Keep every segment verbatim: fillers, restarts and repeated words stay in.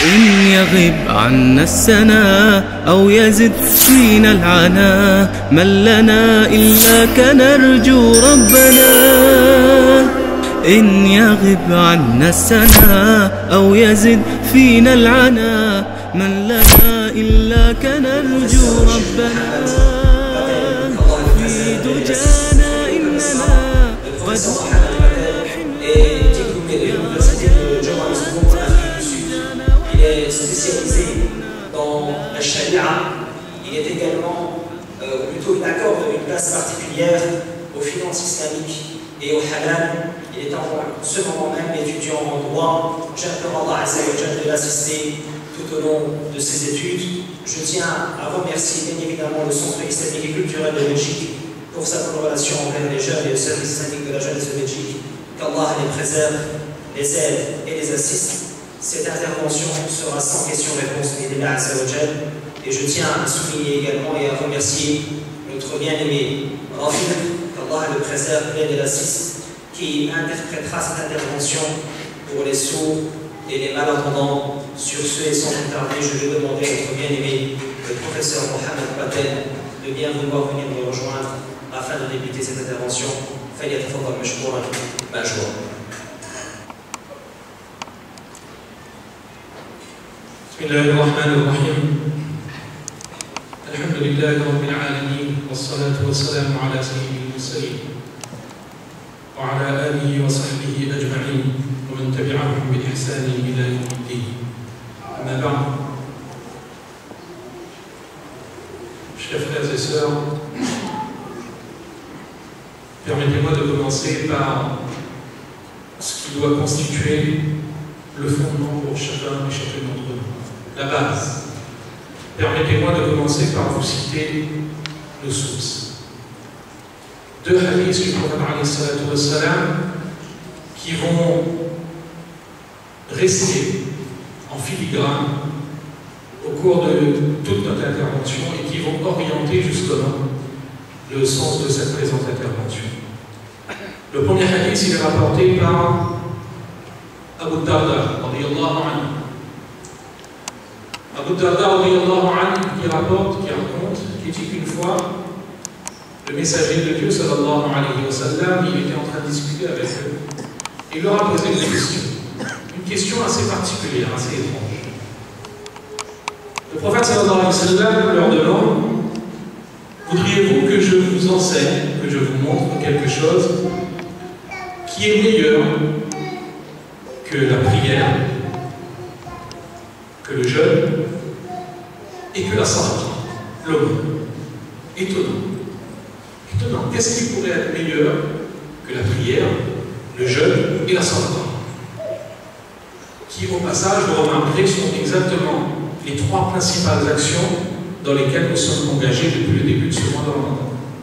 إن يغب عنا السنا أو يزد فينا العنا من لنا إلاك نرجو ربنا. إن يغب عنا السنا أو يزد فينا العنا من لنا إلاك نرجو ربنا. في دجانا إننا قد spécialisé dans la charia. Il est également, euh, ou plutôt il accorde une place particulière aux finances islamiques et au halal. Il est en ce moment même étudiant en droit. J'implore Allah Azza wa Jalla de l'assister tout au long de ses études. Je tiens à remercier bien évidemment le Centre islamique et culturel de Belgique pour sa collaboration envers les jeunes et le service islamique de la jeunesse de Belgique. Qu'Allah les préserve, les aide et les assiste. Cette intervention sera sans question-réponse et je tiens à souligner également et à remercier notre bien-aimé Rafiq, qu'Allah le préserve, l'aide et l'assiste, qui interprétera cette intervention pour les sourds et les malentendants. Sur ce et sans plus tarder, je vais demander à notre bien-aimé, le professeur Mohamed Patel, de bien vouloir venir nous rejoindre afin de débuter cette intervention. فليتفضل مشكورا مأجورا. بسم الله الرحمن الرحيم. الحمد لله رب العالمين والصلاة والسلام على سيد المرسلين وعلى آله وصحبه أجمعين ومن تبعهم بإحسان إلى يوم الدين. أما بعد. Chers frères et sœurs, permettez-moi de commencer par ce qui doit constituer le fondement pour chacun et chacune d'entre nous. La base. Permettez-moi de commencer par vous citer nos sources. Deux hadiths du prophète qui vont rester en filigrane au cours de toute notre intervention et qui vont orienter justement le sens de cette présente intervention. Le premier hadith, il est rapporté par Abu Darda, radiyallahu anhu. Abu Darda, radiyallahu anhu, qui rapporte, qui raconte, qui dit qu'une fois, le messager de Dieu, sallallahu alayhi wa sallam, il était en train de discuter avec eux. Il leur a posé une question. Une question assez particulière, assez étrange. Le prophète, sallallahu alayhi wa sallam, leur demande: voudriez-vous que je vous enseigne, que je vous montre quelque chose qui est meilleur que la prière, que le jeûne et que la sadaqa, l'aumône? Étonnant. Étonnant. Qu'est-ce qui pourrait être meilleur que la prière, le jeûne et la sadaqa? Qui, au passage, vous remarquerez, sont exactement les trois principales actions dans lesquelles nous sommes engagés depuis le début de ce mois de Ramadan.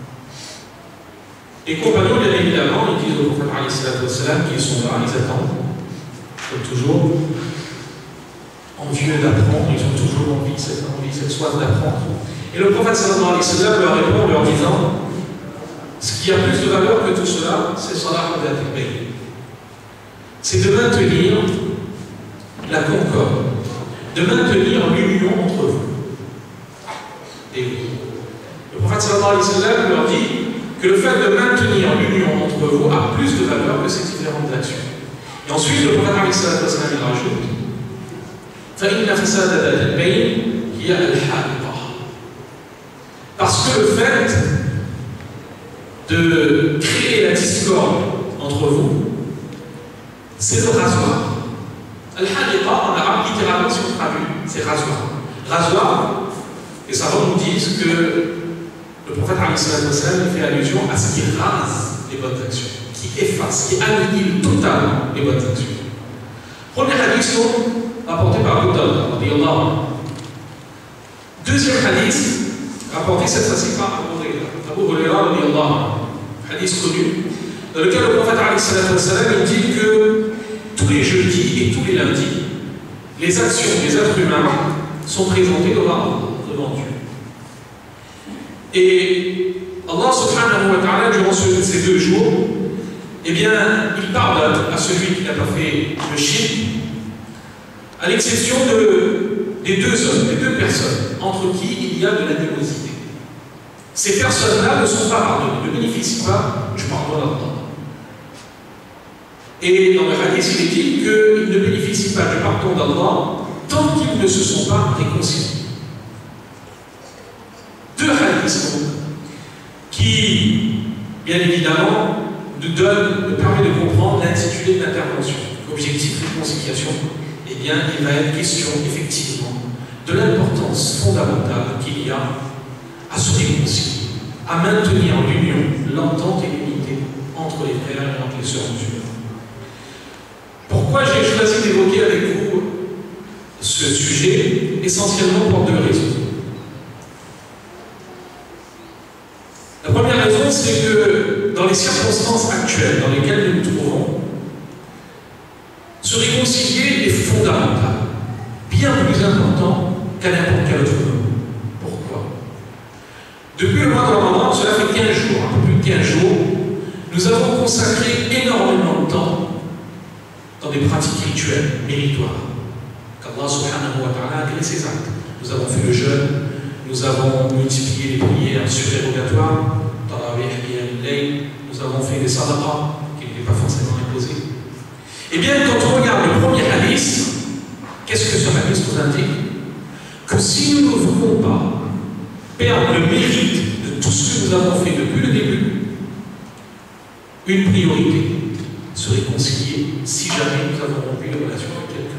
Les compagnons, bien évidemment, ils disent au prophète qui sont là, ils attendent, comme toujours, envieux d'apprendre, ils ont toujours envie, cette envie, cette soif d'apprendre. Et le prophète sallallahu alayhi wa sallam leur répond en leur disant: ce qui a plus de valeur que tout cela, c'est salat al-bayt. C'est de maintenir la concorde, de maintenir l'union entre vous. Et le prophète sallallahu alayhi wa sallam leur dit que le fait de maintenir l'union entre vous a plus de valeur que ces différentes actions. Et ensuite, le prophète alayhi wa sallam il rajoute: فَإِنَّ فَسَادَ الْبَيْنِ هِيَ الْحَالِقَةِ. Parce que le fait de créer la discorde entre vous, c'est le rasoir. Al-Haliqa, en arabe, littéralement, si on traduit, c'est rasoir. Rasoir, et ça nous disent que le prophète fait allusion à ce qui rase les bonnes actions, qui efface, qui annihile totalement les bonnes actions. Premier hadith rapporté par Abu Darda. Deuxième hadith rapporté cette fois-ci par Abu Huraira, hadith connu, dans lequel le prophète il dit que tous les jeudis et tous les lundis, les actions des êtres humains sont présentées devant Dieu. Et Allah subhanahu wa ta'ala, durant ces deux jours, eh bien, il pardonne à celui qui n'a pas fait le shirk, à l'exception de, des deux hommes, des deux personnes entre qui il y a de l'animosité. Ces personnes-là ne sont pas pardonnées, ne bénéficient pas du pardon d'Allah. Et dans le hadith, il est dit qu'ils ne bénéficient pas du pardon d'Allah tant qu'ils ne se sont pas réconciliés. Deux hadiths donc, qui, bien évidemment, nous donnent, nous permettent de comprendre l'intitulé de l'intervention. L'objectif de réconciliation, eh bien, il va être question, effectivement, de l'importance fondamentale qu'il y a à se réconcilier, à maintenir l'union, l'entente et l'unité entre les frères et entre les sœurs musulmanes. Pourquoi j'ai choisi d'évoquer avec vous ce sujet? Essentiellement pour deux raisons. La première raison, c'est que dans les circonstances actuelles dans lesquelles nous nous trouvons, se réconcilier est fondamental, bien plus important qu'à n'importe quel autre moment. Pourquoi? Depuis le mois de Ramadan, cela fait quinze jours, un peu plus de quinze jours, nous avons consacré énormément de temps dans des pratiques rituelles méritoires, qu'Allah subhanahu wa ta'ala a créé ses actes. Nous avons fait le jeûne, nous avons multiplié les prières surérogatoires, nous avons fait des sadaqas qui n'étaient pas forcément imposés. Eh bien, quand on regarde le premier hadith, qu'est-ce que ce hadith nous indique? Que si nous ne voulons pas perdre le mérite de tout ce que nous avons fait depuis le début, une priorité, se réconcilier si jamais nous avons rompu une relation avec quelqu'un.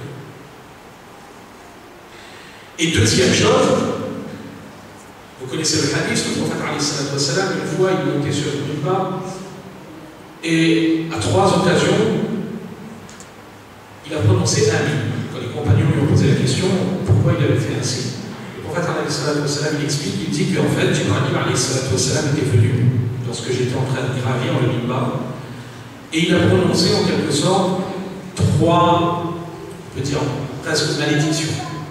Et deuxième chose, vous connaissez le hadith, le prophète alayhi salatu wa salam, une fois il montait sur une minbar et à trois occasions il a prononcé Amin. Quand les compagnons lui ont posé la question pourquoi il avait fait ainsi, le prophète alayhi salatu wa salam il explique, il dit qu'en fait Jibril alayhi salatu wa salam était venu lorsque j'étais en train de gravir le minbar et il a prononcé en quelque sorte trois, on peut dire presque malédictions.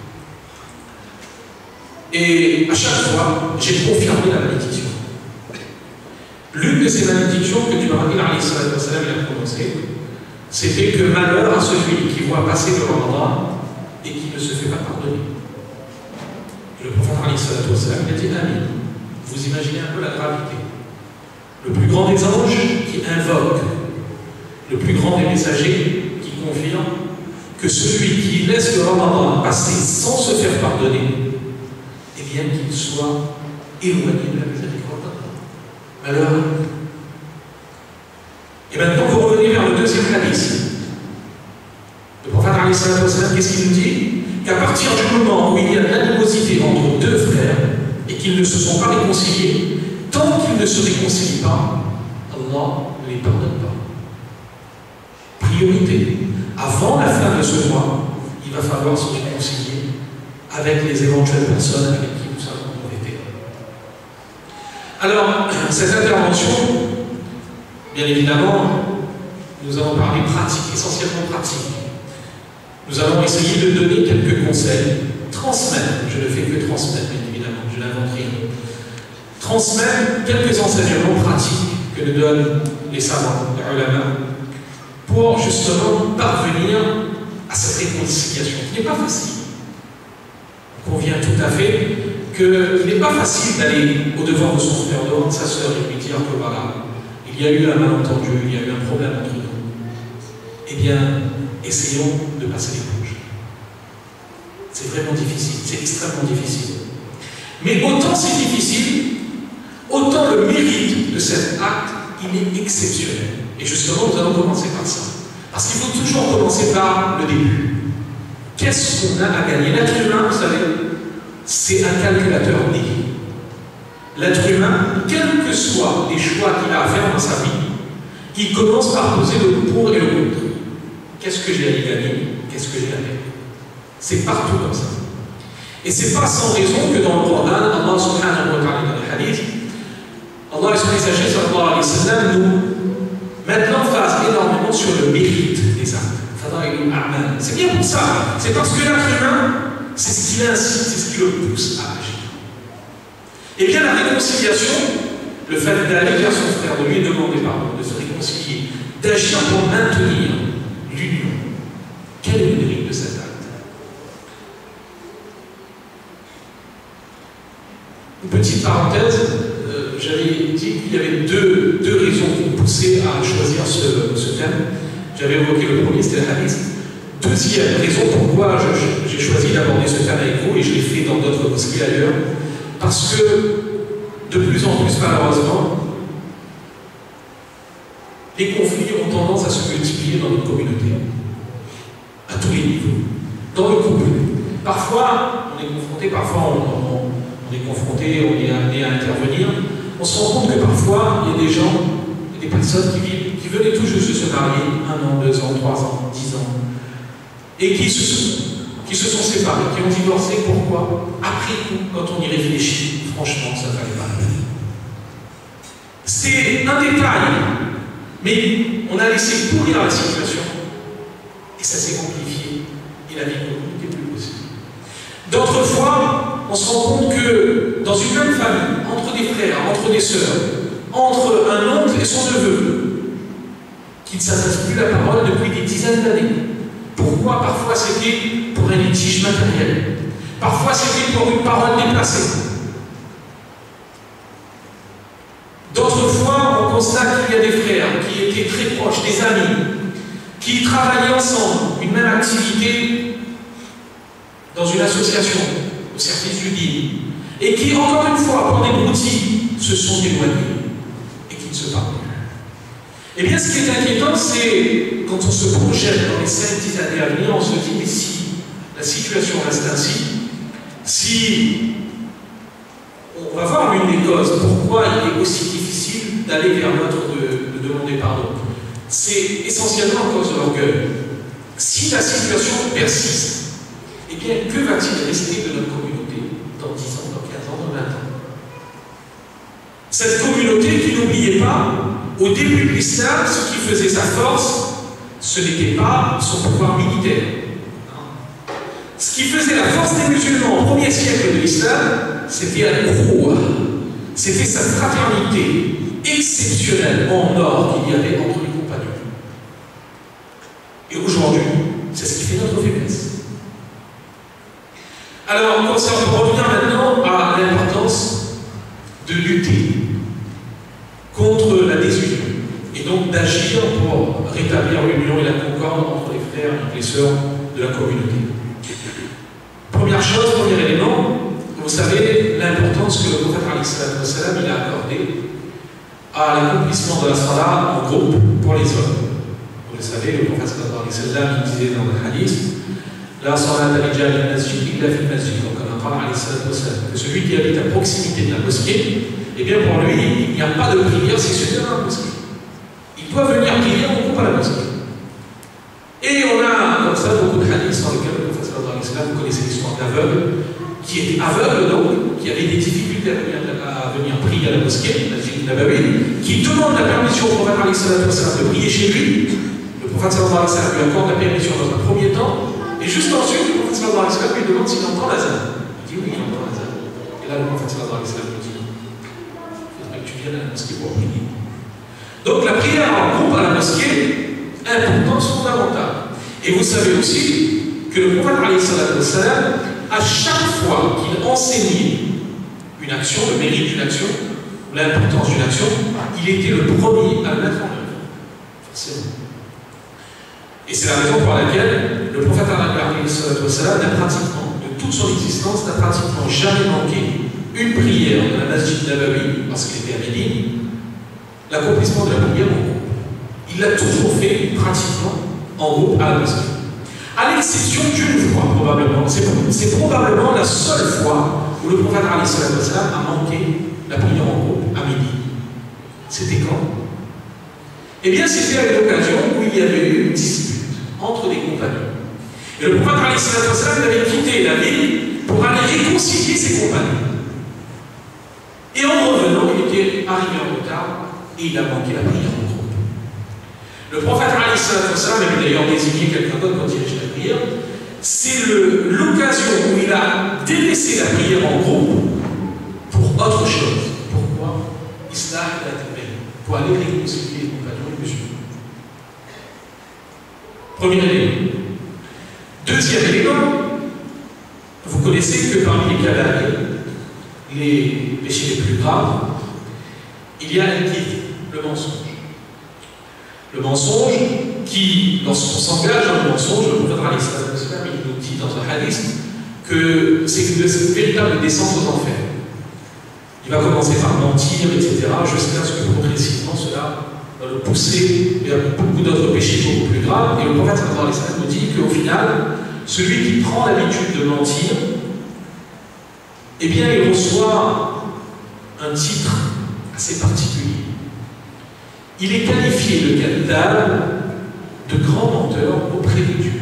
Et à chaque fois, j'ai confirmé la malédiction. L'une de ces malédictions que Jibril alayhi salatu wa salam a prononcées, c'était que malheur à celui qui voit passer le Ramadan et qui ne se fait pas pardonner. Et le prophète alayhi salatu wa salam a dit Amin. Vous imaginez un peu la gravité. Le plus grand des anges qui invoque, le plus grand des messagers qui confirme que celui qui laisse le Ramadan passer sans se faire pardonner, eh bien qu'il soit éloigné de la miséricorde d'Allah. Malheur. Et maintenant, vous revenez vers le deuxième hadith. Le prophète alayhi salatu wa salam, qu'est-ce qu'il nous dit? Qu'à partir du moment où il y a de l'animosité entre deux frères et qu'ils ne se sont pas réconciliés, tant qu'ils ne se réconcilient pas, Allah ne les pardonne pas. Priorité. Avant la fin de ce mois, il va falloir se réconcilier avec les éventuelles personnes avec qui nous avons été. Alors, cette intervention, bien évidemment, nous allons parler pratique, essentiellement pratique. Nous allons essayer de donner quelques conseils, transmettre, je ne fais que transmettre, bien évidemment, je n'invente rien. Transmettre quelques enseignements pratiques que nous donnent les savants, les ulama, pour justement parvenir à cette réconciliation, qui n'est pas facile. On convient tout à fait qu'il n'est pas facile d'aller au-devant de son frère, devant de sa sœur, et lui dire que voilà, il y a eu un malentendu, il y a eu un problème entre nous. Eh bien, essayons de passer l'éponge. C'est vraiment difficile, c'est extrêmement difficile. Mais autant c'est difficile, autant le mérite de cet acte, il est exceptionnel. Et justement, nous allons commencer par ça. Parce qu'il faut toujours commencer par le début. Qu'est-ce qu'on a à gagner? L'être humain, vous savez, c'est un calculateur né. L'être humain, quels que soient les choix qu'il a à faire dans sa vie, il commence par poser le pour et le contre. Qu'est-ce que j'ai à y gagner? Qu'est-ce que j'ai à perdre? C'est partout comme ça. Et c'est pas sans raison que dans le Coran, Allah subhanahu wa ta'ala, dans le hadith, Allah et son messager sallallahu alayhi wa sallam nous mettent l'emphase énormément sur le mérite des actes. C'est bien pour ça. C'est parce que l'être humain, c'est ce qui l'incite, c'est ce qui le pousse à agir. Et bien la réconciliation, le fait d'aller vers son frère, de lui demander pardon, de se réconcilier, d'agir pour maintenir l'union. Quel est le mérite de cet acte? Une petite parenthèse, euh, j'avais dit qu'il y avait deux, deux raisons qui me poussaient à choisir ce, ce thème. J'avais évoqué le premier, c'était le hadith. Deuxième raison pourquoi j'ai choisi d'aborder ce thème avec vous, et je l'ai fait dans d'autres mosquées ailleurs, parce que de plus en plus, malheureusement, les conflits ont tendance à se multiplier dans notre communauté, à tous les niveaux, dans le couple. Parfois, on est confronté, parfois on, on, on est confronté, on est amené à intervenir. On se rend compte que parfois, il y a des gens, il y a des personnes qui vivent, qui venaient tout juste de se marier, un an, deux ans, trois ans, dix ans, et qui se sont, qui se sont séparés, qui ont divorcé. Pourquoi? Après coup, quand on y réfléchit, franchement, ça ne fallait pas. C'est un détail, mais on a laissé pourrir la situation, et ça s'est amplifié, et la vie n'était plus possible. D'autres fois, on se rend compte que dans une même famille, entre des frères, entre des sœurs, entre un oncle et son neveu, qui ne s'adressent plus la parole depuis des dizaines d'années. Pourquoi? Parfois c'était pour un litige matériel, parfois c'était pour une parole déplacée. D'autres fois, on constate qu'il y a des frères qui étaient très proches, des amis, qui travaillaient ensemble, une même activité dans une association, au service du dîme, et qui, encore une fois, pour des broutilles, se sont éloignés et qui ne se parlent plus. Eh bien, ce qui est inquiétant, c'est quand on se projette dans les cinq dix années à venir, on se dit, mais si la situation reste ainsi, si on va voir l'une des causes, pourquoi il est aussi difficile d'aller vers l'autre de, de demander pardon. C'est essentiellement à cause de l'orgueil. Si la situation persiste, eh bien, que va-t-il rester de notre communauté dans dix ans, dans quinze ans, dans vingt ans? Cette communauté qui, n'oubliez pas, au début de l'islam, ce qui faisait sa force, ce n'était pas son pouvoir militaire. Ce qui faisait la force des musulmans au premier siècle de l'islam, c'était la croix, c'était sa fraternité exceptionnelle en or qu'il y avait entre les compagnons. Et aujourd'hui, c'est ce qui fait notre faiblesse. Alors, on va revenir maintenant à l'importance de lutter contre la désunion et donc d'agir pour rétablir l'union et la concorde entre les frères et les sœurs de la communauté. Première chose, premier élément, vous savez l'importance que le prophète il a accordée à l'accomplissement de la salat en groupe pour les hommes. Vous le savez, le prophète il disait dans le hadith, la salat al-rijal al-masjid illa fi al-masjid, que celui qui habite à proximité de la mosquée, eh bien pour lui, il n'y a pas de prière si c'est dans la mosquée. Il doit venir prier en groupe à la mosquée. Et on a comme ça beaucoup de hadiths dans lesquels le prophète sallallahu alayhi wa sallam, vous connaissez l'histoire d'aveugle, qui était aveugle donc, qui avait des difficultés à venir, à venir prier à la mosquée, qui demande la permission au prophète sallallahu alayhi wa sallam de prier chez lui. Le prophète sallallahu alayhi wa sallam lui accorde la permission dans un premier temps, et juste ensuite, le prophète sallallahu alayhi wa sallam lui demande s'il entend l'azan. Il dit oui, il entend l'azan. Et là, le prophète sallallahu alayhi wa sallam lui dit tu viens à la mosquée pour prier. Donc la prière en groupe à la mosquée, importance fondamentale. Et vous savez aussi que le prophète à chaque fois qu'il enseignait une action, le mérite d'une action, ou l'importance d'une action, il était le premier à le mettre en œuvre. Forcément. Et c'est la raison pour laquelle le prophète n'a pratiquement, de toute son existence, n'a pratiquement jamais manqué une prière de la Masjid Nabawi, parce qu'il était à Médine, l'accomplissement de la prière en groupe. Il l'a toujours fait pratiquement en groupe à la mosquée. À l'exception d'une fois, probablement, c'est probablement la seule fois où le prophète a manqué la prière en groupe à midi. C'était quand? Eh bien, c'était à l'occasion où il y avait eu une dispute entre des compagnons. Et le prophète avait quitté la ville pour aller réconcilier ses compagnons. Et en revenant, il était arrivé en retard et il a manqué la prière en groupe. Le prophète avait d'ailleurs désigné quelqu'un d'autre pour diriger la prière. C'est l'occasion où il a délaissé la prière en groupe pour autre chose. Pourquoi? Islah al-Adbel, pour aller réconcilier les compagnons et les musulmans. Premier élément. Deuxième élément, vous connaissez que parmi les cavaliers, les péchés les plus graves, il y a le mensonge. Le mensonge qui, lorsqu'on s'engage dans le mensonge, le prophète il nous dit dans un hadith que c'est une véritable descente aux enfers. Il va commencer par mentir, et cetera, jusqu'à ce que progressivement cela va le pousser vers beaucoup d'autres péchés beaucoup plus graves. Et le prophète nous dit qu'au final, celui qui prend l'habitude de mentir, eh bien il reçoit un titre assez particulier. Il est qualifié de kadhab, de grand menteur auprès de Dieu.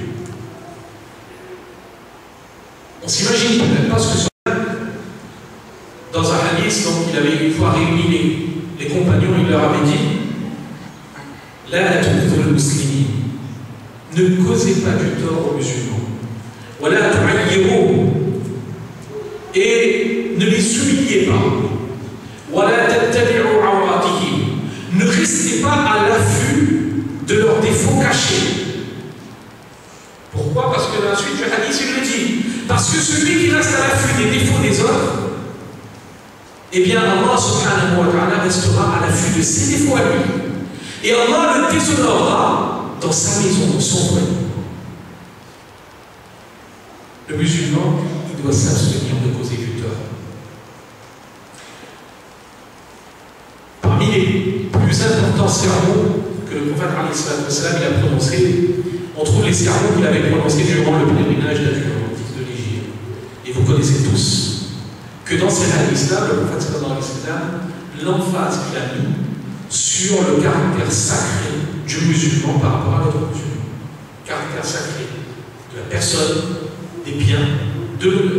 On s'imagine peut-être pas ce que cela. Dans un hadith, donc, il avait une fois réuni les, les compagnons, il leur avait dit La tu'dhul muslimin, ne causez pas du tort aux musulmans. Wala tu'ayyiru, et ne les humiliez pas. Wala tattabi'u awratihim, ne restez pas à l'affût de leurs défauts cachés. Pourquoi? Parce que dans la suite du hadith, il le dit. Parce que celui qui reste à l'affût des défauts des autres, eh bien Allah subhanahu wa ta'ala restera à l'affût de ses défauts à lui. Et Allah le déshonorera dans sa maison, dans son foyer. Le musulman, il doit s'abstenir de causer du tort. Parmi les plus importants sermons que le prophète il a prononcés, on trouve les sermons qu'il avait prononcés durant le pèlerinage d'Adjur, de l'Égypte. Et vous connaissez tous que dans ces hadiths-là, le prophète l'emphase qu'il a mis sur le caractère sacré du musulman par rapport à l'autre musulman. Caractère sacré de la personne, des biens, de l'honneur.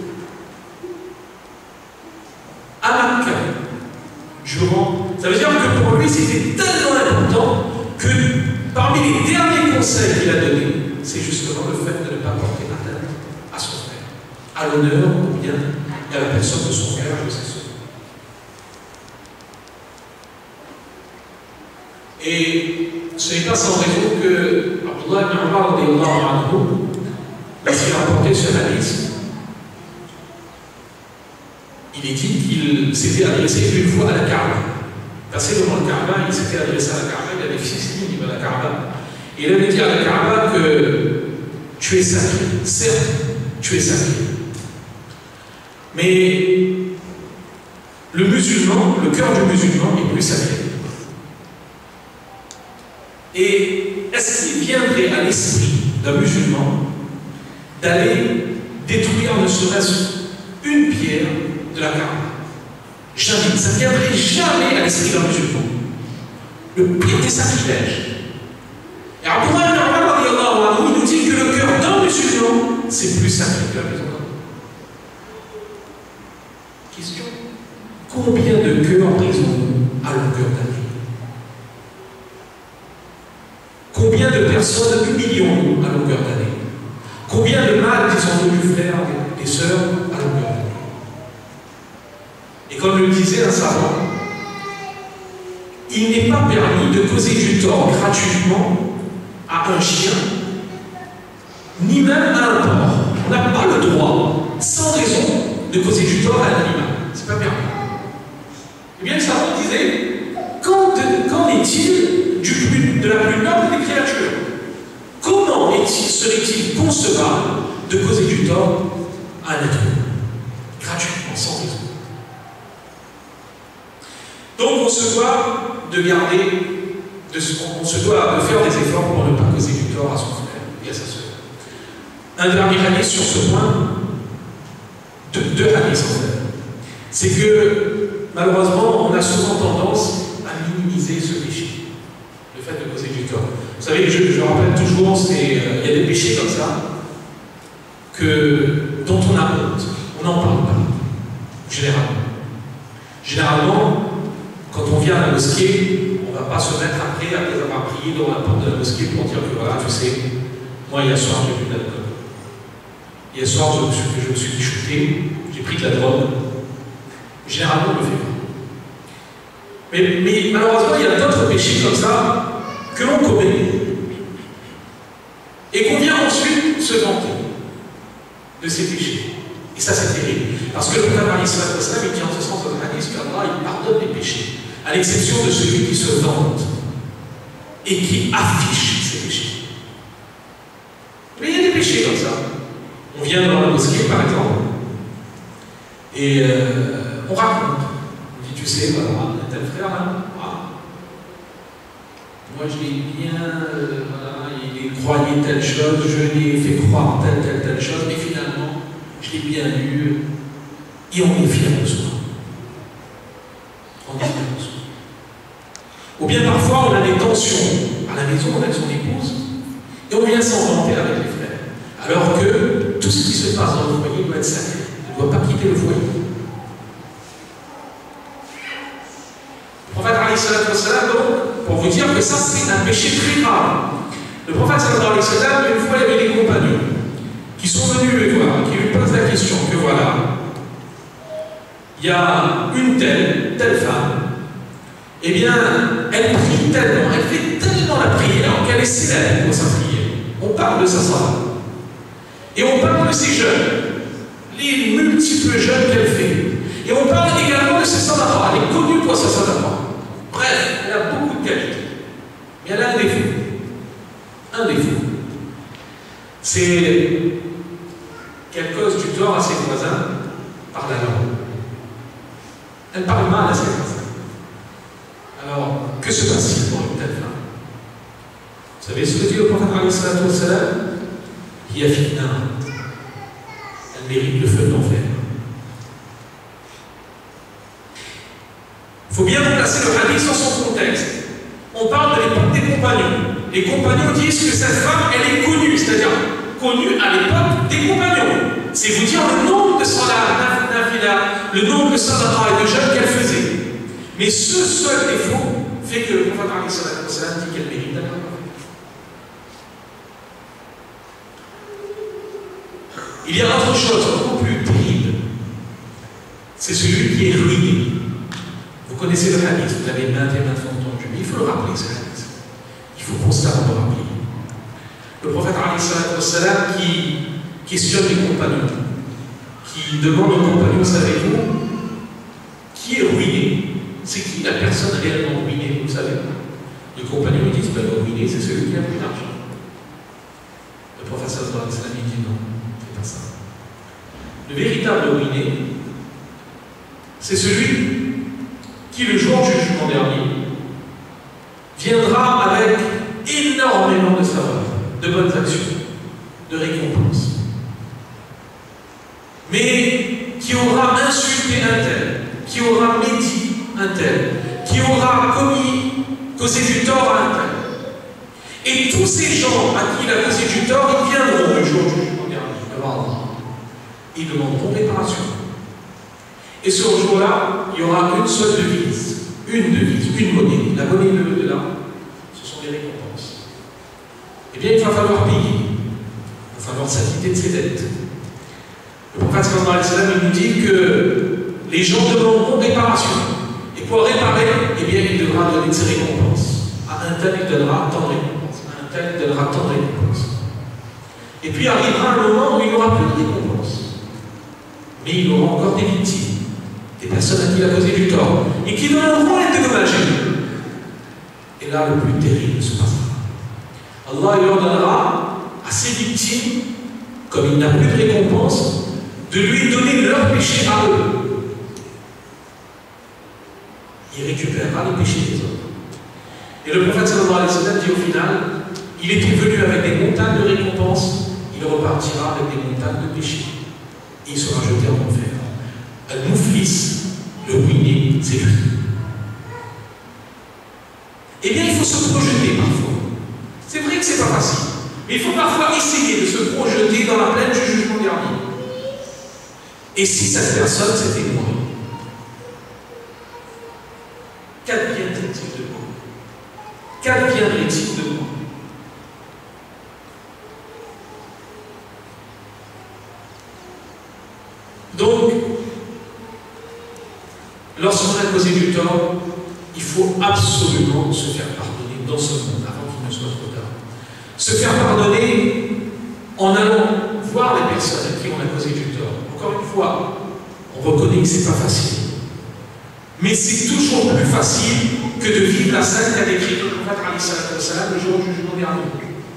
À Makkah, durant, ça veut dire que pour lui c'était tellement important que parmi les derniers conseils qu'il a donnés, c'est justement le fait de ne pas porter atteinte à son frère, à l'honneur, au bien, et à la personne de son frère et de sa sœur. Et ce n'est pas sans raison que Abdullah ibn Umar, lorsqu'il a rapporté ce hadith, il est dit qu'il s'était adressé une fois à la Kaaba. Passé devant le Kaaba, il s'était adressé à la Kaaba, il avait fixé il va à la Kaaba. Et il avait dit à la Kaaba que tu es sacré. Certes, tu es sacré. Mais le musulman, le cœur du musulman est plus sacré. Et est-ce qu'il viendrait à l'esprit d'un musulman d'aller détruire ne serait-ce une pierre de la Kaaba? Jamais. Ça ne viendrait jamais à l'esprit d'un musulman. Le pire des sacrilèges. Et Abdullah ibn Umar, il nous dit que le cœur d'un musulman, c'est plus sacré que la maison d'un. Question. Combien de cœurs brisons-nous à longueur d'année? Combien de personnes humilions-nous à longueur d'année? Combien de mal disons-nous du frère et des sœurs à longueur d'année? Et comme le disait un savant, il n'est pas permis de causer du tort gratuitement à un chien, ni même à un porc. On n'a pas le droit, sans raison, de causer du tort à un animal. C'est pas permis. Eh bien, le savant disait, qu'en est-il du plus, de la plus noble des créatures? Comment est-il, serait-il concevable de causer du tort à un être humain? Gratuitement, sans raison. Donc on se doit de garder, de, on se doit de faire des efforts pour ne pas causer du tort à son frère et à sa sœur. Un dernier hadith sur ce point, deux, deux hadiths en fait, c'est que malheureusement on a souvent tendance à minimiser ce péché, le fait de causer du tort. Vous savez, je, je rappelle toujours, il euh, y a des péchés comme ça que, dont on a honte, on n'en parle pas, généralement. Généralement, quand on vient à la mosquée, on ne va pas se mettre après, après avoir prié dans la porte de la mosquée pour dire que voilà, tu sais, moi hier soir j'ai bu de l'alcool. Hier soir je me suis, je me suis shooté, j'ai pris de la drogue. Généralement on le fait pas. Mais, mais malheureusement il y a d'autres péchés comme ça que l'on commet. Et qu'on vient ensuite se vanter de ces péchés. Et ça, c'est terrible. Parce que le prophète Ali sallallahu alayhi wa sallam, il dit en ce sens dans le hadith qu'Allah, il pardonne les péchés, à l'exception de celui qui se vante et qui affiche ses péchés. Mais il y a des péchés comme ça. On vient dans la mosquée, par exemple, et euh, on raconte. On dit, tu sais, voilà, tel frère, hein, ah, moi je l'ai bien, euh, voilà, il croyait telle chose, je l'ai fait croire telle, telle, telle chose, mais finalement, je l'ai bien lu, et on est fier de soi. On est fier de soi. Ou bien parfois, on a des tensions à la maison avec son épouse, et on vient s'en vanter avec les frères. Alors que tout ce qui se passe dans le foyer doit être sacré, ne doit pas quitter le foyer. Le prophète alayhi salatu wa salam, donc, pour vous dire que ça c'est un péché très grave. Le prophète sallallahu alayhi wa sallam, une fois il y avait des compagnons qui sont venus le voir, qui lui posent la question que voilà, il y a une telle, telle femme, eh bien, elle prie tellement, elle fait tellement la prière qu'elle est célèbre pour sa prière. On parle de sa salat. Et on parle de ses jeûnes, les multiples jeûnes qu'elle fait. Et on parle également de ses sadaqas. Elle est connue pour ses sadaqas. Bref, elle a beaucoup de qualités. Mais elle a un défaut. Un défaut. C'est qu'elle cause du tort à ses voisins par la langue. Elle parle mal à ses voisins. Alors, que se passe-t-il pour une telle femme? Vous savez ce que dit le prophète alayhi salatu wa salam? Qui a fini elle mérite le feu de l'enfer. Il faut bien replacer le hadith dans son contexte. On parle de l'époque des compagnons. Les compagnons disent que cette femme, elle est connue, c'est-à-dire connue à l'époque des compagnons. C'est vous dire le nombre de salat, le nombre de sadaqa et de jeûnes qu'elle faisait. Mais ce seul défaut fait que le prophète alayhi salatu wa salam dit qu'elle mérite d'être. Il y a autre chose beaucoup plus terrible. C'est celui qui est ruiné. Vous connaissez le hadith, vous l'avez maintes et maintes fois entendu, mais il faut le rappeler, ce hadith. Il faut constamment le rappeler. Le prophète alayhi salatu wa salam qui questionne les compagnons, qui demande aux compagnons, savez-vous, qui est ruiné? C'est qui la personne réellement ruinée, vous savez? Les compagnons disent, ben, le ruiné, c'est celui qui a plus d'argent. Le prophète sallallahu alayhi wa sallam dit non. Le véritable ruiné, c'est celui qui, le jour du jugement dernier, viendra avec énormément de savoir, de bonnes actions, de récompenses, mais qui aura insulté un tel, qui aura médit un tel, qui aura commis, causé du tort à un tel. Et tous ces gens à qui il a causé du tort, ils viendront le jour du jugement dernier devant Allah. Ils demanderont réparation. Et ce jour-là, il y aura une seule devise, une devise, une monnaie. La monnaie de, de là, ce sont les récompenses. Eh bien, il va falloir payer. Il va falloir s'acquitter de ses dettes. Le prophète sallallahu alayhi wa sallam, il nous dit que les gens demanderont réparation. Et pour réparer, eh bien, il devra donner de ses récompenses. À un tel, il donnera tant de récompenses. À un tel, il donnera tant de récompenses. Et puis arrivera un moment où il n'y aura plus de récompenses. Mais il aura encore des victimes, des personnes à qui il a causé du tort, et qui devront être dédommagées. Et là, le plus terrible se passera. Allah il ordonnera à ses victimes, comme il n'a plus de récompense, de lui donner leur péché à eux. Il récupérera les péchés des autres. Et le prophète sallallahu alayhi wa sallam dit au final, il était venu avec des montagnes de récompenses, il repartira avec des montagnes de péchés. Et il sera jeté en enfer. Al-Mouflis, le ruiné, c'est lui. Eh bien, il faut se projeter parfois. C'est vrai que c'est pas facile, mais il faut parfois essayer de se projeter dans la plaine du jugement dernier. Et si cette personne, c'était moi, qu'adviendrait-il de moi? Qu'adviendrait-il de moi? Donc, lorsqu'on a causé du tort, il faut absolument se faire pardonner dans ce monde avant qu'il ne soit trop tard. Se faire pardonner en allant voir les personnes à qui on a causé du tort. Encore une fois, on reconnaît que ce n'est pas facile. Mais c'est toujours plus facile que de vivre la scène qu'a décrit le prophète le jour du jugement dernier.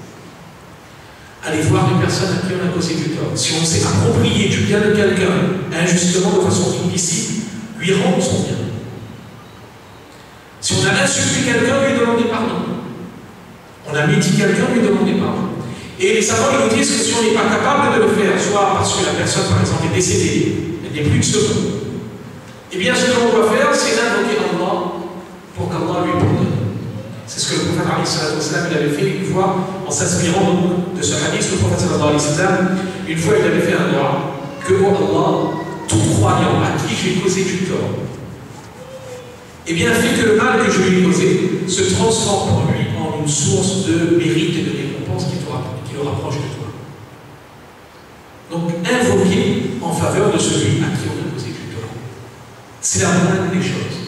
Allez voir les personnes à qui on a causé du tort. Si on s'est approprié du bien de quelqu'un injustement de façon illicite, lui rendre son bien. Si on a insulté quelqu'un, lui demander pardon. On a médit quelqu'un, lui demander pardon. Et les savants nous disent que si on n'est pas capable de le faire, soit parce que la personne, par exemple, est décédée, elle n'est plus de ce monde, eh bien, ce que l'on doit faire, c'est d'invoquer Allah pour qu'Allah lui pardonne. C'est ce que le prophète il avait fait une fois en s'inspirant de ce hadith. Le prophète une fois il avait fait un droit que oh Allah, tout croyant à qui j'ai causé du tort, eh bien fait que le mal que je lui ai causé se transforme pour lui en une source de mérite et de récompense qui, qui le rapproche de toi. Donc invoquer en faveur de celui à qui on a causé du tort. C'est la moindre des choses.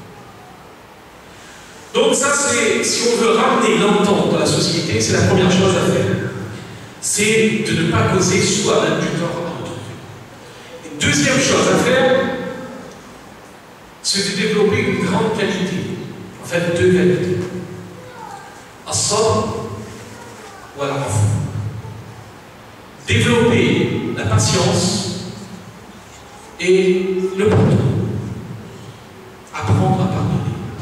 Donc ça, c'est, si on veut ramener l'entente dans la société, c'est la première chose à faire. C'est de ne pas causer soi-même du tort à autrui. Et deuxième chose à faire, c'est de développer une grande qualité. En fait, deux qualités. As-sabr ou al-'afw. Développer la patience et le pardon. Apprendre à pardonner.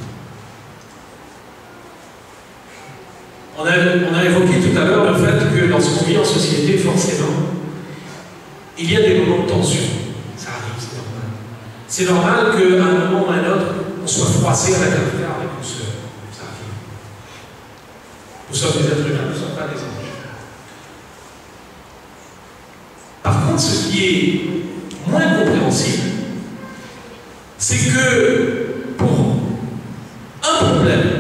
On a, on a évoqué tout à l'heure le fait que lorsqu'on vit en société, forcément, il y a des moments de tension. Ça arrive, c'est normal. C'est normal qu'à un moment ou à un autre, on soit froissé avec un frère, avec une sœur. Ça arrive. Nous sommes des êtres humains, nous ne sommes pas des anges. Par contre, ce qui est moins compréhensible, c'est que pour un problème,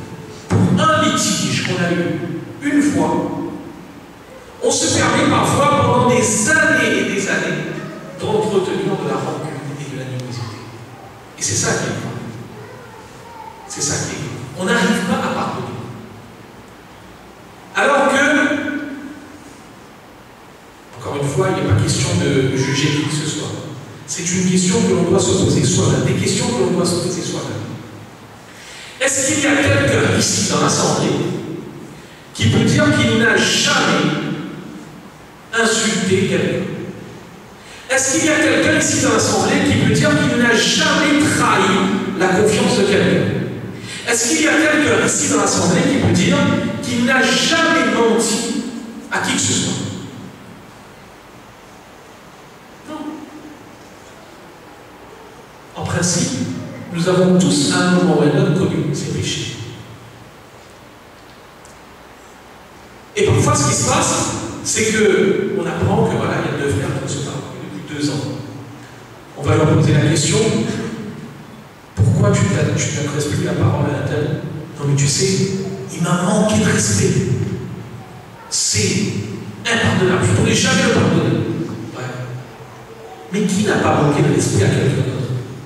qu'on a eu une fois, on se permet parfois pendant des années et des années d'entretenir de la rancune et de l'animosité. Et c'est ça qui est grave. C'est ça qui est grave. On n'arrive pas à pardonner. Alors que, encore une fois, il n'est pas question de juger qui que ce soit. C'est une question que l'on doit se poser soi-même, des questions que l'on doit se poser soi-même. Est-ce qu'il y a quelqu'un ici dans l'Assemblée qui peut dire qu'il n'a jamais insulté quelqu'un? Est-ce qu'il y a quelqu'un ici dans l'Assemblée qui peut dire qu'il n'a jamais trahi la confiance de quelqu'un? Est-ce qu'il y a quelqu'un ici dans l'Assemblée qui peut dire qu'il n'a jamais menti à qui que ce soit? Non. En principe, nous avons tous à un moment ou à un autre connu ces péchés. Et parfois, ce qui se passe, c'est qu'on apprend que voilà, il y a deux frères qui se parlent depuis deux ans. On va leur poser la question, pourquoi tu n'adresses plus la parole à un tel? Non mais tu sais, il m'a manqué de respect. C'est impardonnable, je ne pourrais jamais le pardonner. Ouais. Mais qui n'a pas manqué de respect à quelqu'un d'autre?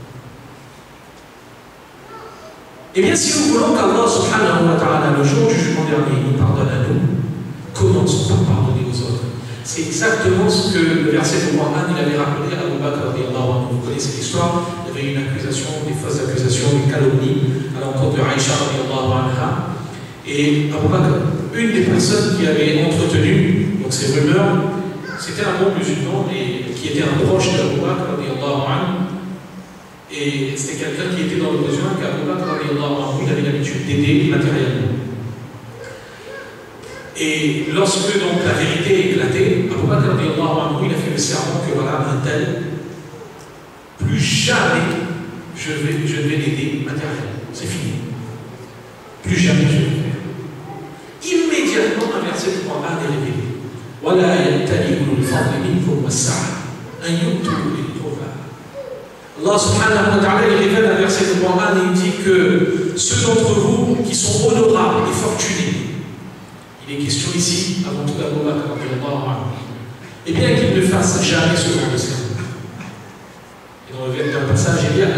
Eh bien, si nous voulons qu'Allah subhanahu wa ta'ala, le jour du jugement dernier, nous pardonne à nous, commençons par pardonner aux autres. C'est exactement ce que le verset de Qur'an il avait rappelé à Abu Bakr. Vous connaissez l'histoire, il y avait une accusation, des fausses accusations, une calomnie à l'encontre de Aïcha anha. Et Abu Bakr, une des personnes qui avait entretenu donc, ces rumeurs, c'était un bon musulman et qui était un proche d'Abu Bakr. Et c'était quelqu'un qui était dans le besoin, qu'Abu Bakr il avait l'habitude d'aider matériellement. Et lorsque donc la vérité est éclatée, Abu Bakr il a fait le serment que voilà, un tel, plus jamais je vais, je vais l'aider matériellement. C'est fini. Plus jamais je vais le faire. Immédiatement, un verset du Coran est révélé. Voilà, Allah subhanahu wa ta'ala il révèle un verset du Coran et il dit que ceux d'entre vous qui sont honorables et fortunés, il est question ici, avant tout d'Abu Bakr, eh bien qu'ils ne fassent jamais ce genre de serment. Et dans le passage, il y a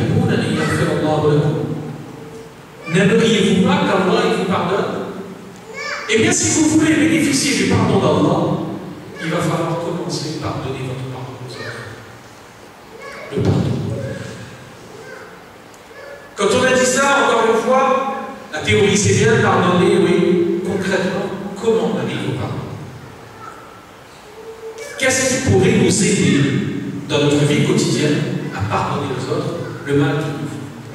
n'aimeriez-vous pas qu'Allah vous pardonne? Eh bien, si vous voulez bénéficier du pardon d'Allah, il va falloir commencer par donner votre pardon aux autres. fois, la théorie c'est bien, pardonner, oui. Concrètement, comment on arrive au pardon? Qu'est-ce qui pourrait nous aider dans notre vie quotidienne à pardonner aux autres le mal qu'ils nous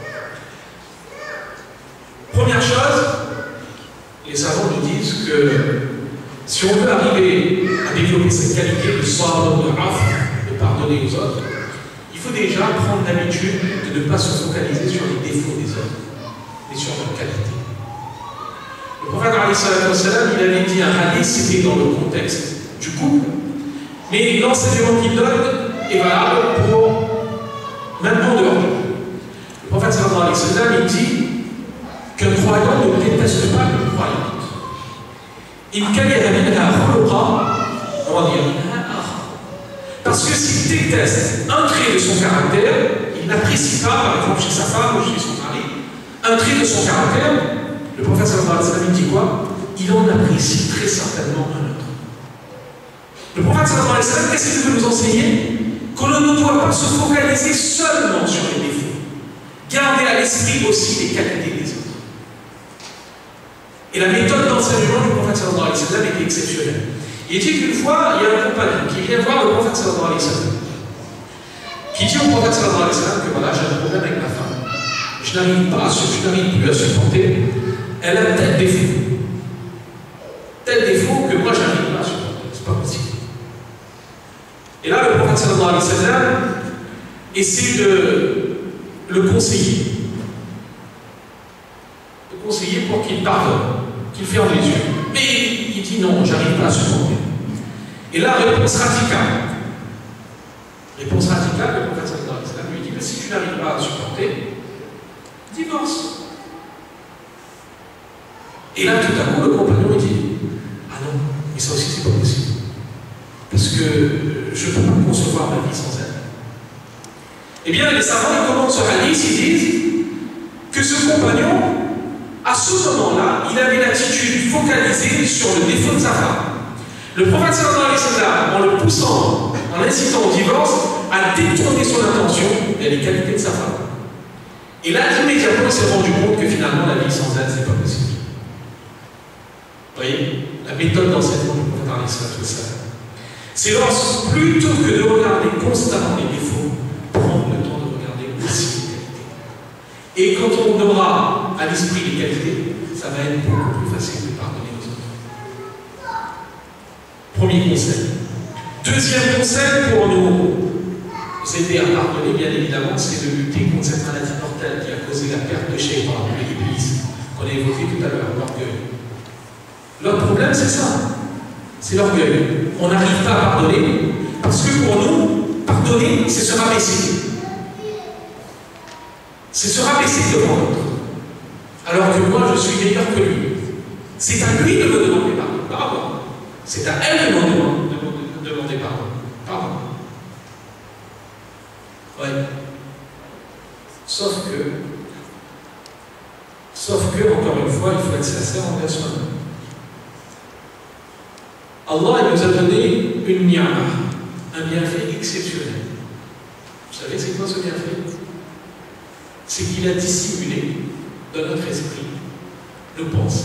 font? Première chose, les savants nous disent que si on veut arriver à développer cette qualité de sabr, de af, de pardonner aux autres, il faut déjà prendre l'habitude de ne pas se focaliser sur les défauts des autres, mais sur leurs qualités. Le prophète, il avait dit un hadith, c'était dans le contexte du couple, mais l'enseignement qu'il donne est valable pour même en dehors. Le prophète sallallahu alayhi wa sallam, il dit qu'un croyant ne déteste pas une croyante. Il parce que s'il déteste un trait de son caractère, il n'apprécie pas, par exemple chez sa femme ou chez son mari, un trait de son caractère, le prophète sallallahu alayhi wa sallam dit quoi? Il en apprécie très certainement un autre. Le prophète sallallahu alayhi wa sallam, qu'est-ce qu'il veut nous enseigner? Qu'on ne doit pas se focaliser seulement sur les défauts. Garder à l'esprit aussi les qualités des autres. Et la méthode d'enseignement du prophète sallallahu alayhi wa sallam était exceptionnelle. Il dit qu'une fois, il y a un compagnon qui vient voir le prophète sallallahu alayhi wa sallam, qui dit au prophète sallallahu alayhi wa sallam que voilà, j'ai un problème avec ma femme. Je n'arrive pas à je n'arrive plus à supporter. Elle a tel défaut. Tel défaut que moi, je n'arrive pas à supporter. C'est pas possible. Et là, le prophète sallallahu alayhi wa sallam essaie de le conseiller. Le conseiller pour qu'il pardonne, qu'il ferme les yeux. Mais il dit non, j'arrive pas à supporter. Et là, réponse radicale. Réponse radicale, le prophète sallallahu alayhi wa sallam lui dit, mais si tu n'arrives pas à supporter, divorce. Et là, tout à coup, le compagnon il dit, ah non, mais ça aussi, c'est pas possible. Parce que je ne peux pas concevoir ma vie sans elle. Eh bien, les savants, ils commencent ce hadith, ils disent que ce compagnon, à ce moment-là, il avait l'attitude focalisée sur le défaut de sa femme. Le prophète sallallahu alayhi wa sallam, en le poussant, en l'incitant au divorce, a détourné son attention vers les qualités de sa femme. Et là, immédiatement, il s'est rendu compte que finalement, la vie sans elle, c'est pas possible. Vous voyez, la méthode d'enseignement du prophète sallallahu alayhi wa sallam. C'est lorsque, plutôt que de regarder constamment les défauts, prendre le temps de regarder aussi les qualités. Et quand on aura à l'esprit les qualités, ça va être beaucoup plus facile de pardonner aux autres. Premier conseil. Deuxième conseil pour nous aider à pardonner, bien évidemment, c'est de lutter contre cette maladie mortelle qui a causé la perte de Shaytan, de l'Iblis, qu'on a évoqué tout à l'heure, l'orgueil. L'autre problème, c'est ça. C'est l'orgueil. On n'arrive pas à pardonner parce que pour nous, pardonner, c'est se rabaisser. C'est se rabaisser devant l'autre. Alors que moi, je suis meilleur que lui. C'est à lui de me demander pardon. Pardon. C'est à elle de me demander pardon. Pardon. Ouais. Sauf que, sauf que, encore une fois, il faut être sincère envers soi-même. Allah il nous a donné une ni'ma, un bienfait exceptionnel. Vous savez, c'est quoi ce bienfait? C'est qu'il a dissimulé dans notre esprit nos pensées.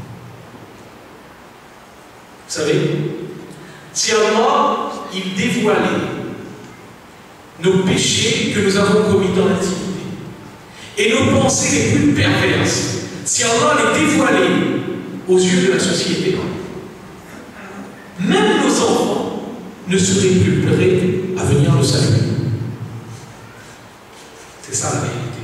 Vous savez, si Allah il dévoilait nos péchés que nous avons commis dans l'intimité et nos pensées les plus perverses, si Allah les dévoilait aux yeux de la société, même nos enfants ne seraient plus prêts à venir le saluer. C'est ça la vérité.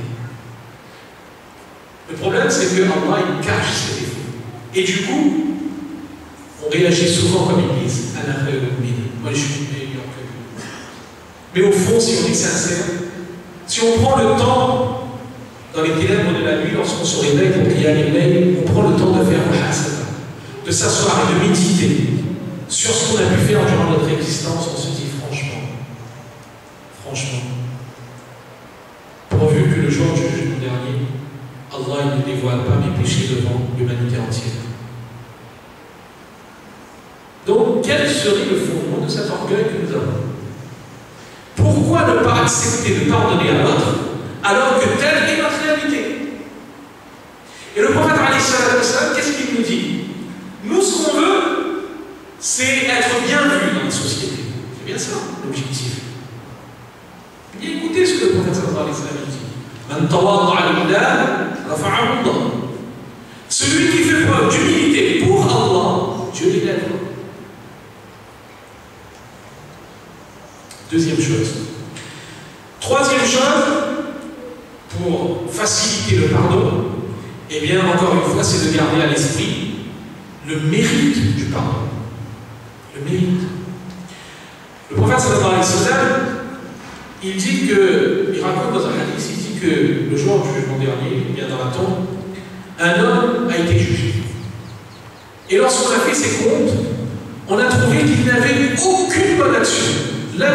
Le problème, c'est que Allah il cache ses défauts. Et du coup, on réagit souvent comme ils disent, moi je suis meilleur que vous. Mais au fond, si on est sincère, si on prend le temps, dans les ténèbres de la nuit, lorsqu'on se réveille pour prier à l'éveil, on prend le temps de faire le de s'asseoir et de méditer sur ce qu'on a pu faire durant notre existence, on se dit franchement, franchement, pourvu que le jour du jugement dernier, Allah ne dévoile pas mes péchés devant l'humanité entière. Donc, quel serait le fondement de cet orgueil que nous avons? Pourquoi ne pas accepter de pardonner à l'autre alors que telle est notre réalité? Et le prophète, qu'est-ce qu'il nous dit? Nous, ce qu'on veut, c'est être bien vu dans la société. C'est bien ça, l'objectif. Et écoutez ce que le prophète sallallahu alayhi wa sallam dit. Man tawadda'a lillah, rafa'ahu Allah. Celui qui fait preuve d'humilité pour Allah, Dieu l'élève. Deuxième chose. Troisième chose, pour faciliter le pardon, eh bien, encore une fois, c'est de garder à l'esprit le mérite du pardon. Le mérite. Le prophète sallallahu alayhi wa sallam, il dit que, il raconte dans un hadith, il dit que le jour du jugement dernier, bien dans la tombe, un homme a été jugé. Et lorsqu'on a fait ses comptes, on a trouvé qu'il n'avait aucune bonne action. Il n'y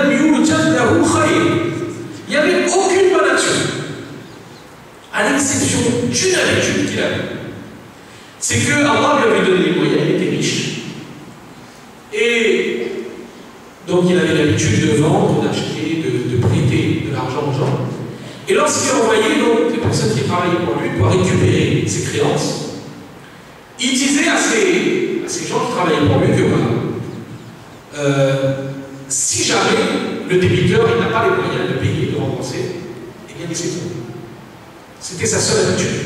avait aucune bonne action. À l'exception d'une habitude qu'il avait. C'est que Allah lui avait donné les moyens, il était riche. Et donc il avait l'habitude de vendre, d'acheter, de, de prêter de l'argent aux gens. Et lorsqu'il envoyait donc les personnes qui travaillaient pour lui pour récupérer ses créances, il disait à ces, à ces gens qui travaillaient pour lui que voilà, euh, si jamais le débiteur n'a pas les moyens de payer, de rembourser, eh bien laissez tomber. C'était sa seule habitude.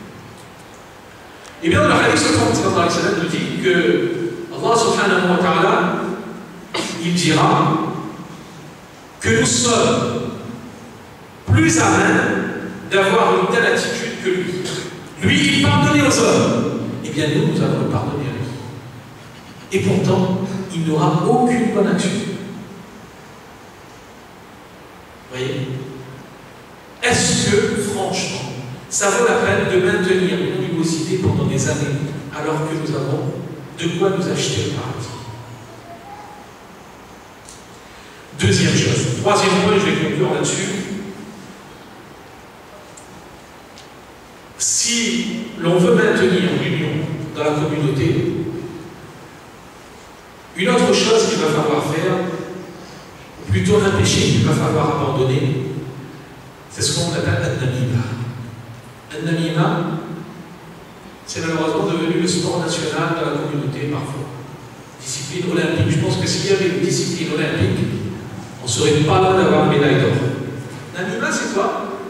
Et bien dans le hadith, le prophète sallallahu alayhi wa sallam nous dit que Allah subhanahu wa ta'ala, il dira que nous sommes plus à même d'avoir une telle attitude que lui. Lui, il pardonnait aux hommes. Eh bien nous, nous allons le pardonner à lui. Et pourtant, il n'aura aucune bonne action. Vous voyez? Est-ce que, franchement, ça vaut la peine de maintenir une animosité pendant des années alors que nous avons de quoi nous acheter le paradis? Deuxième chose. Troisième point, je vais conclure là-dessus. Si l'on veut maintenir l'union dans la communauté, une autre chose qu'il va falloir faire, ou plutôt un péché qu'il va falloir abandonner, c'est ce qu'on appelle un-namima. Un-namima, c'est malheureusement devenu le sport national de la communauté parfois. Discipline olympique. Je pense que s'il y avait une discipline olympique, on ne serait pas loin d'avoir une médaille d'or. Namima, c'est quoi?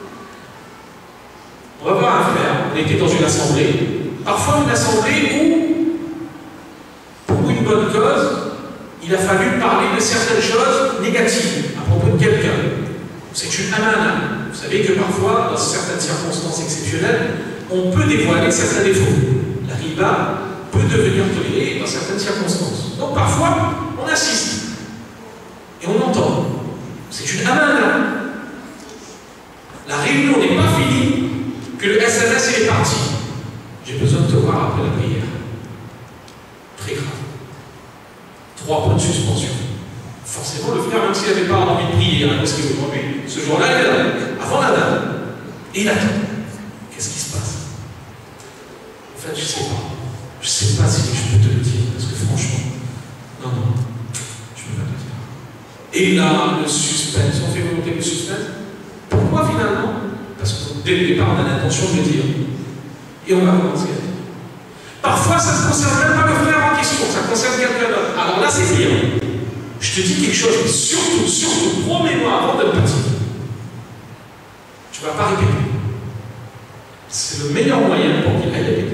On va voir un frère, on était dans une assemblée. Parfois une assemblée où, pour une bonne cause, il a fallu parler de certaines choses négatives à propos de quelqu'un. C'est une amana. Vous savez que parfois, dans certaines circonstances exceptionnelles, on peut dévoiler certains défauts. La riba peut devenir tolérée dans certaines circonstances. Donc parfois, on assiste. Et on entend. C'est une amana. La réunion n'est pas finie, que le S M S est parti. J'ai besoin de te voir après la prière. Très grave. Trois points de suspension. Forcément, le frère, même s'il n'avait pas envie de prier, hein, parce qu'aujourd'hui, ce jour-là, il est là, avant la dame. Et il attend. Qu'est-ce qui se passe? En fait, je ne sais pas. Je ne sais pas si je peux te le dire, parce que franchement, non, non, je ne peux pas te le dire. Et là, le suspense, on fait monter le suspense. Pourquoi finalement? Parce que dès le départ, on a l'intention de le dire. Et on va commencer à dire. Parfois, ça ne concerne même pas le frère en question, ça concerne quelqu'un d'autre. Alors là, c'est pire. Je te dis quelque chose, mais surtout, surtout, promets-moi avant de le partir. Tu ne vas pas répéter. C'est le meilleur moyen pour qu'il aille répéter.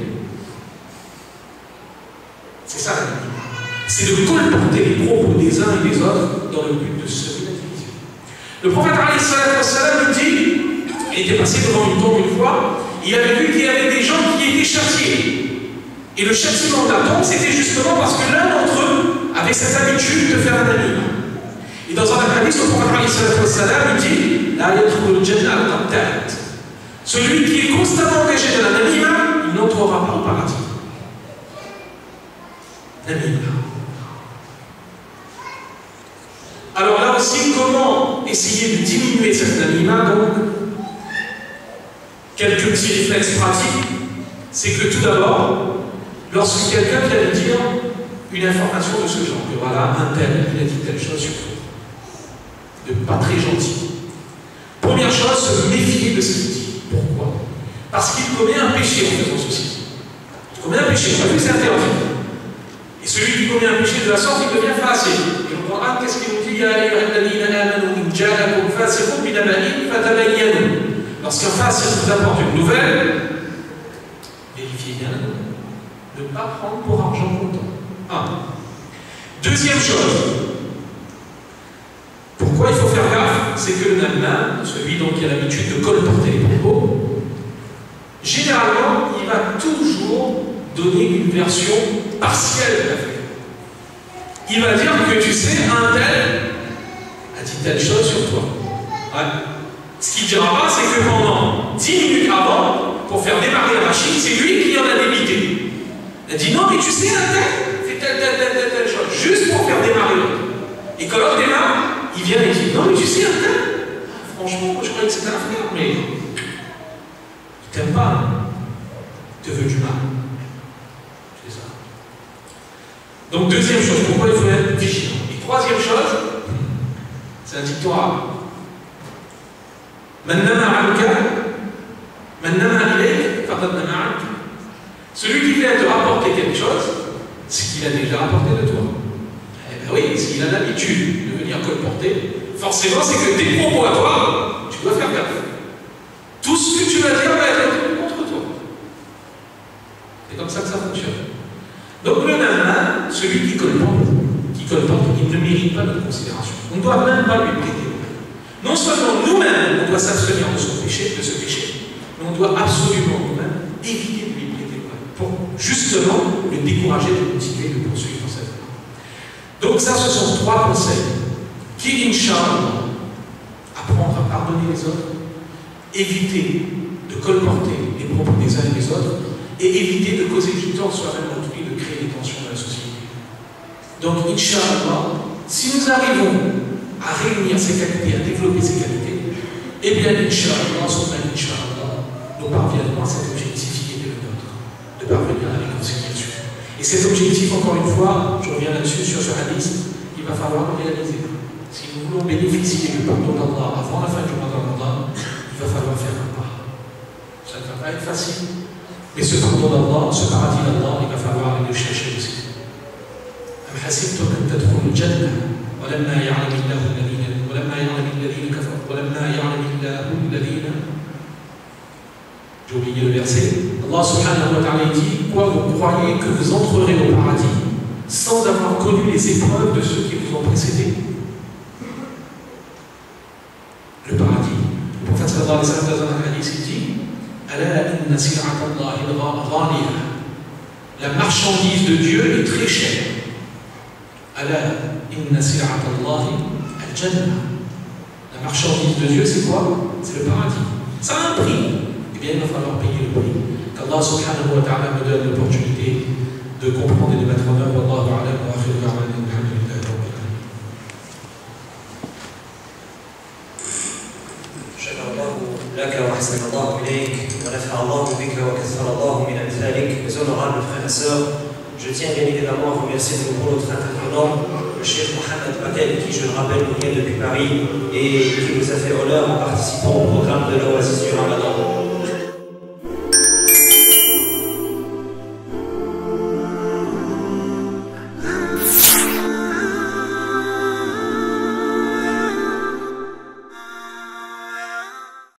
C'est ça la vie. C'est de colporter les propos des uns et des autres dans le but de semer la division. Le prophète alayhi salam nous dit, il était passé devant une tombe une fois, il avait vu qu'il y avait des gens qui étaient châtiés. Et le châtiment de la tombe, c'était justement parce que l'un d'entre eux avait cette habitude de faire un anima. Et dans un hadith, le prophète alayhi salam nous dit, la yadkhulul jannah al-qattat. Celui qui est constamment engagé dans l'anima, il n'entrera pas au paradis. L'anima. Alors là aussi, comment essayer de diminuer cette anima? Donc, quelques petits réflexes pratiques, c'est que tout d'abord, lorsque quelqu'un vient de dire une information de ce genre, que voilà, un tel, il a dit telle chose sur toi, de pas très gentil. Première chose, se méfier de ce qu'il dit. Pourquoi? Parce qu'il commet un péché en faisant ceci. Il commet un péché, on a vu que c'est interdit. Et celui qui commet un péché de la sorte, il devient facile. Et le Coran, qu'est-ce qu'il nous dit? Lorsqu'un facile vous apporte une nouvelle, vérifiez bien, ne pas prendre pour argent comptant. Un. Deuxième chose, pourquoi il faut faire gaffe? C'est que le namna, celui donc qui a l'habitude de colporter les propos, généralement, il va toujours donner une version partielle de la vérité. Il va dire que tu sais, un tel a dit telle chose sur toi. Ouais. Ce qu'il ne dira pas, c'est que pendant dix minutes avant, pour faire démarrer la machine, c'est lui qui en a débité. Il a dit non, mais tu sais, un tel fait telle, telle, telle, telle, telle chose, juste pour faire démarrer l'autre. Et quand l'autre démarre, il vient et dit non, mais tu sais, un tel, franchement, moi je croyais que c'était un frère, mais il t'aime pas, hein. Il te veut du mal. C'est ça. Donc, deuxième chose, pourquoi il faut être vigilant? Et troisième chose, c'est un dicton arabe. Celui qui vient te rapporter quelque chose, c'est qu'il a déjà rapporté de toi. Eh bien oui, s'il a l'habitude de venir colporter, forcément c'est que tes propos à toi, tu dois faire gaffe. Tout ce que tu vas dire va être contre toi. C'est comme ça que ça fonctionne. Donc le nana, celui qui colporte, qui colporte, il ne mérite pas de considération. On ne doit même pas lui prêter. Non seulement nous-mêmes, on doit s'abstenir de son péché, de ce péché, mais on doit absolument nous-mêmes éviter de lui prêter pour justement le décourager de continuer de poursuivre cette voie. Donc ça, ce sont trois conseils. Qui, Inch'Allah, apprendre à pardonner les autres, éviter de colporter les propos des uns et des autres, et éviter de causer du tort soi-même à autrui, de créer des tensions dans la société. Donc, Inch'Allah, si nous arrivons à réunir ces qualités, à développer ces qualités, eh bien, Inch'Allah, Inch'Allah, nous parviendrons à cet objectif qui est le nôtre, de parvenir à la réconciliation. Et cet objectif, encore une fois, je reviens là-dessus sur ce hadith, il va falloir le réaliser. Si nous voulons bénéficier du pardon d'Allah avant la fin du mois d'Allah, il va falloir faire un pas. Ça ne va pas être facile. Mais ce pardon d'Allah, ce paradis d'Allah, il va falloir aller le chercher aussi. أم حسبتم أن تدخلوا الجنة ولما يعلم الله الذين ولما يعلم الذين كفروا ولما يعلم الله الذين. J'ai oublié le verset. Allah subhanahu wa ta'ala dit: quoi, vous croyez que vous entrerez au paradis sans avoir connu les épreuves de ceux qui vous ont précédés? Le paradis. Le prophète sallallahu alayhi wa sallam dans un hadith dit: Ala inna sil'ata Allahi ghaliya. La marchandise de Dieu est très chère. Ala inna sil'ata Allahi al-jannah. La marchandise de Dieu, c'est quoi? C'est le paradis. Ça a un prix. Eh bien, il va falloir payer le prix. Qu'Allah subhanahu wa ta'ala me donne l'opportunité de comprendre et de mettre en œuvre. Wallahu a'lam wa akhiru da'wana alhamdulillahi rabbil alamin. Shukran laka wa ahsana Allahu ilayk wa nafa'a Allahu bika wa kathara Allahu min amthalik. Mes honorables frères et sœurs, je tiens bien évidemment à remercier de nouveau notre intervenant, le Cheikh Mohamed Patel, qui, je le rappelle, nous vient depuis Paris et qui nous a fait honneur en participant au programme de l'Oasis du Ramadan.